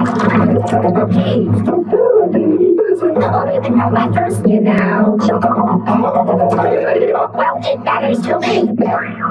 Okay. Don't even know my first name now. Well, it matters to me.